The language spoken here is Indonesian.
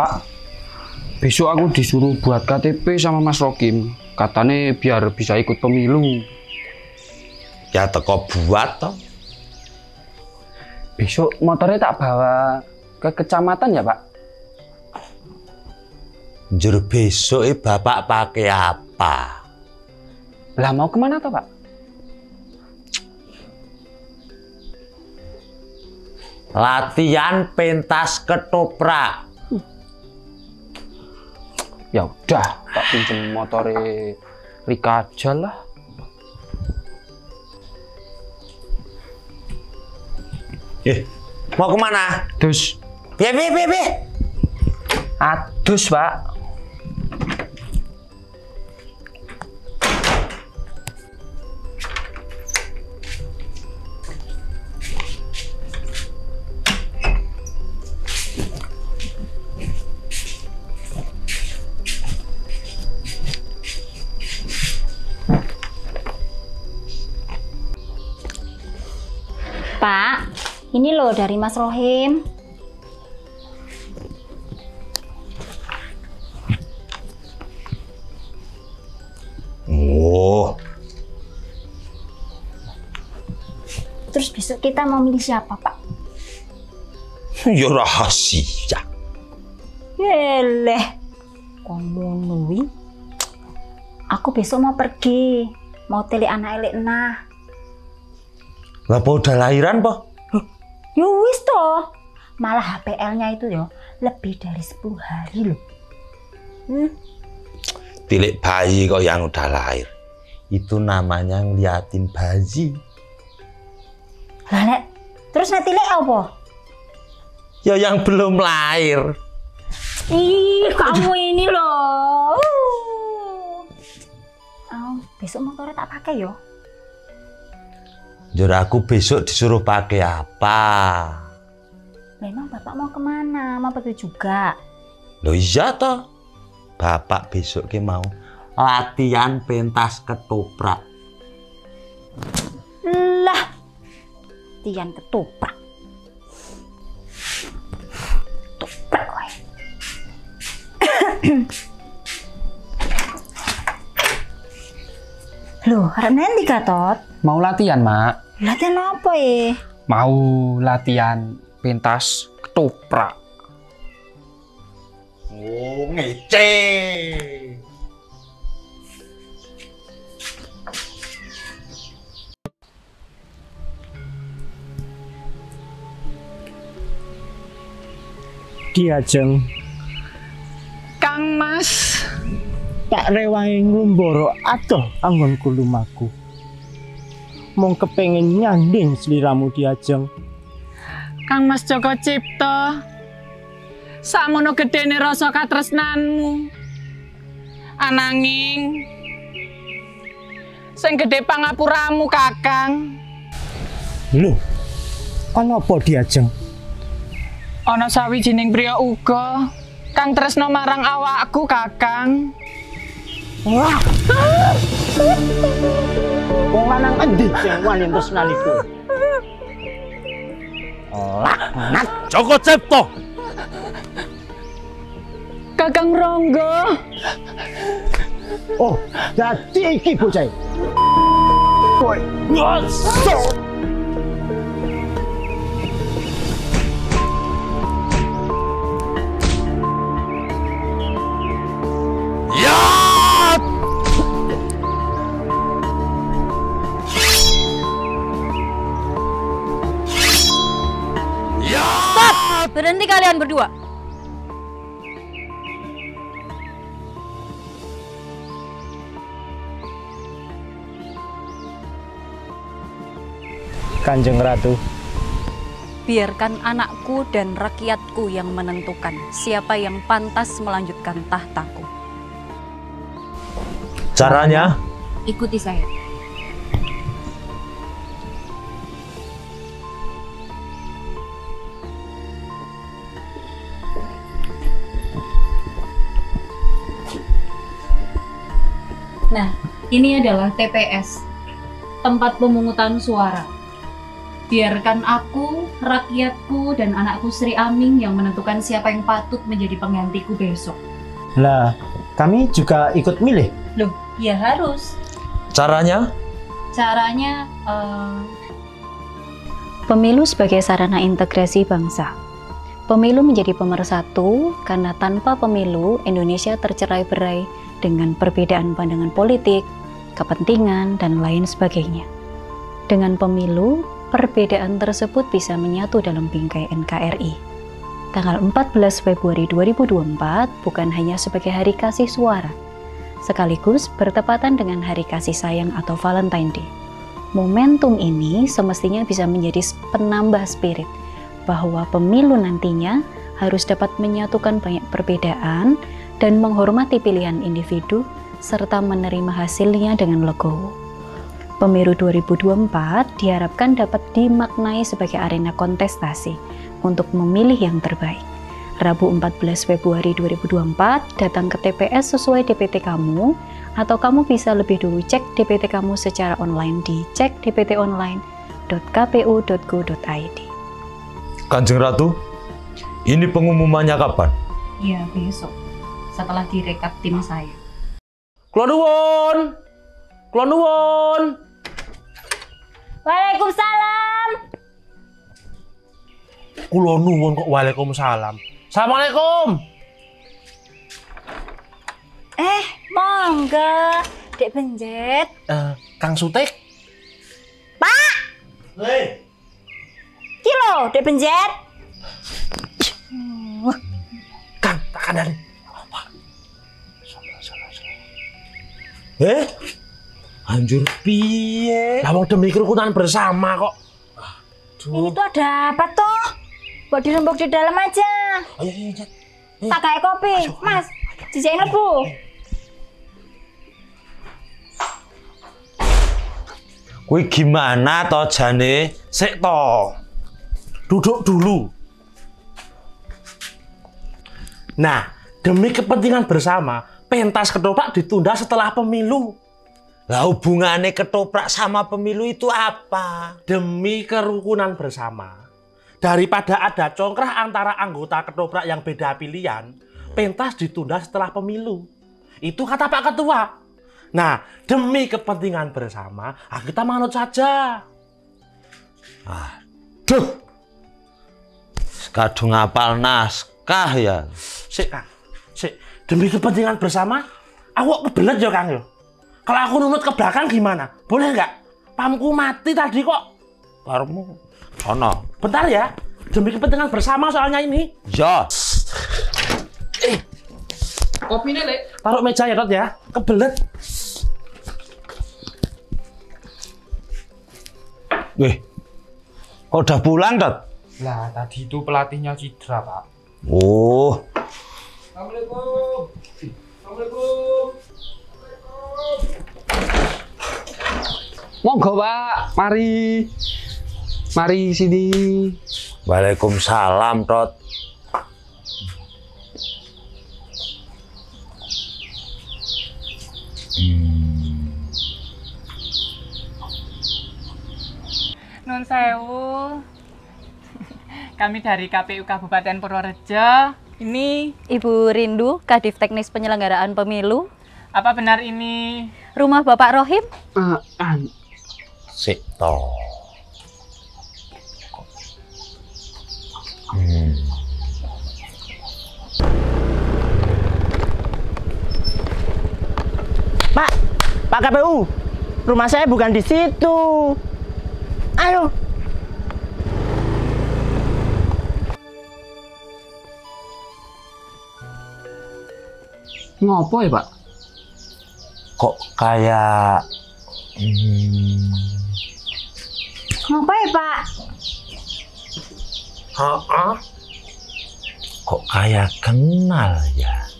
Pak, besok aku disuruh buat KTP sama Mas Rokim. Katanya biar bisa ikut pemilu. Ya teko buat toh. Besok motornya tak bawa ke kecamatan ya Pak? Njur besok bapak pakai apa? Lah mau kemana toh Pak? Latihan pentas ketoprak. Ya udah, tak pinjem motornya Rika aja lah. Mau kemana? Dus. Be. Adus Pak. Pak, ini loh dari Mas Rohim. Oh. Terus besok kita mau milih siapa, Pak? Ya rahasia. Yeleh, kamu nui. Aku besok mau pergi, mau teli anak elek nah. Lah udah lahiran po? Ya wis toh. Malah HPL-nya itu ya lebih dari 10 hari loh. Tilik bayi kok yang udah lahir. Itu namanya ngeliatin bayi. Lah nek, terus nek tilik apa? Ya yang belum lahir. Ih, kamu ini loh. Besok motornya tak pakai yo. Jur aku besok disuruh pakai apa? Memang bapak mau kemana? Mau pergi juga? Loh iya toh. Bapak besok ke mau latihan pentas ketoprak. Lah, latihan ketoprak. Ketoprak kowe. Loh, arep nanti Gatot? Mau latihan, Mak? Latihan apa ya? Mau latihan pentas ketoprak. Oh, ngece. Ki Ajeng, Kang Mas, tak rewangi nglumbara adoh anggonku lumaku. Mong kepengin nyanding sliramu Ki Ajeng. Kang Mas Joko Cipto, sakmono gedene rasa katresnanmu. Ananging sing gedhe pangapuramu, Kakang. Lho, ana apa Ki Ajeng? Ana sawijining priya uga kang tresna marang awakku, Kakang. Wah. Wong lanang endi sing wani tresnaniku? Laknat Joko Cipto. Kakang Ronggo. Oh, dadi iki bocah. Kowe ngasok. Berhenti kalian berdua. Kanjeng Ratu. Biarkan anakku dan rakyatku yang menentukan siapa yang pantas melanjutkan tahtaku. Caranya? Ikuti saya. Nah, ini adalah TPS, tempat pemungutan suara. Biarkan aku, rakyatku, dan anakku Sri Aming yang menentukan siapa yang patut menjadi penggantiku besok. Lah, kami juga ikut milih. Loh, ya harus. Caranya? Caranya, pemilu sebagai sarana integrasi bangsa. Pemilu menjadi pemersatu karena tanpa pemilu Indonesia tercerai-berai dengan perbedaan pandangan politik, kepentingan, dan lain sebagainya. Dengan pemilu, perbedaan tersebut bisa menyatu dalam bingkai NKRI. Tanggal 14 Februari 2024 bukan hanya sebagai hari kasih suara, sekaligus bertepatan dengan hari kasih sayang atau Valentine Day. Momentum ini semestinya bisa menjadi penambah spirit bahwa pemilu nantinya harus dapat menyatukan banyak perbedaan dan menghormati pilihan individu serta menerima hasilnya dengan legowo. Pemilu 2024 diharapkan dapat dimaknai sebagai arena kontestasi untuk memilih yang terbaik. Rabu 14 Februari 2024 datang ke TPS sesuai DPT kamu, atau kamu bisa lebih dulu cek DPT kamu secara online di cekdptonline.kpu.go.id. Kanjeng Ratu, ini pengumumannya kapan? Ya, besok setelah direkap tim saya. Kula nuwun. Kula nuwun. Waalaikumsalam. Kula nuwun kok waalaikumsalam. Assalamualaikum. Monggo, Dek Benjet. Kang Sutik. Pak! Hei. Kilo, Dek Benjet. Kang, tak kandani. Anjur piye? Lah wong demi kerukunan bersama kok. Ini tuh ada apa tuh? Buat dirembuk di dalam aja. Oh iya, Jet. Tak kayak kopi. Mas, jajain lebu. Kuwi gimana toh jane? Sik toh. Duduk dulu. Nah, demi kepentingan bersama, pentas ketoprak ditunda setelah pemilu. Lah hubungannya ketoprak sama pemilu itu apa? Demi kerukunan bersama. Daripada ada congkrah antara anggota ketoprak yang beda pilihan, pentas ditunda setelah pemilu. Itu kata Pak Ketua. Nah, demi kepentingan bersama, kita manut saja. Aduh. Kadung ngapal naskah ya. Sik, Kang. Sik, demi kepentingan bersama, aku kebelet ya, Kang yo. Kalau aku nunut ke belakang gimana? Boleh nggak? Pamku mati tadi kok. Karmu sono. Bentar ya. Demi kepentingan bersama soalnya ini. Ya. Kopinya, Lek. Taruh meja ya, Dot ya. Kebelet. Weh. Kok udah pulang, Dot? Lah, tadi itu pelatihnya cedera, Pak. Oh. Assalamualaikum. Assalamualaikum. Monggo, Pak. Mari. Mari sini. Waalaikumsalam, Dot. Nun sewu. Kami dari KPU Kabupaten Purworejo. Ini Ibu Rindu, Kadif Teknis Penyelenggaraan Pemilu. apa benar ini? Rumah Bapak Rohim? Sik toh. Pak KPU, rumah saya bukan di situ. Ayo. Ngopo ya, Pak? Kok kayak Ngapa ya, Pak? kok kayak kenal ya?